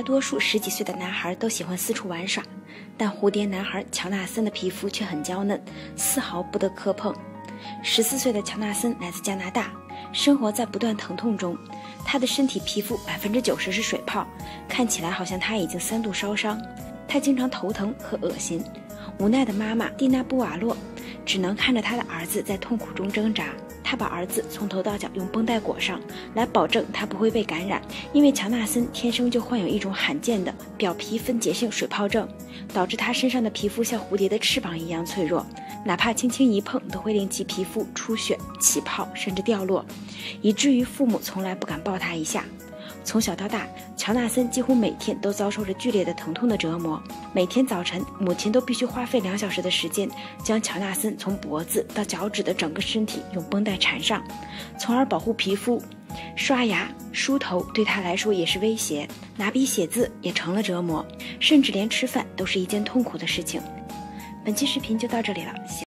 多数10几岁的男孩都喜欢四处玩耍，但蝴蝶男孩乔纳森的皮肤却很娇嫩，丝毫不得磕碰。14岁的乔纳森来自加拿大，生活在不断疼痛中，他的身体皮肤90%是水泡，看起来好像他已经3度烧伤。他经常头疼和恶心，无奈的妈妈蒂娜布瓦洛只能看着他的儿子在痛苦中挣扎。他把儿子从头到脚用绷带裹上，来保证他不会被感染，因为乔纳森天生就患有一种罕见的表皮分解性水泡症，导致他身上的皮肤像蝴蝶的翅膀一样脆弱，哪怕轻轻一碰都会令其皮肤出血、起泡甚至掉落，以至于父母从来不敢抱他一下。从小到大，乔纳森几乎每天都遭受着剧烈的疼痛的折磨。每天早晨，母亲都必须花费2小时的时间，将乔纳森从脖子到脚趾的整个身体用绷带缠上，从而保护皮肤。刷牙、梳头对他来说也是威胁，拿笔写字也成了折磨，甚至连吃饭都是一件痛苦的事情。本期视频就到这里了。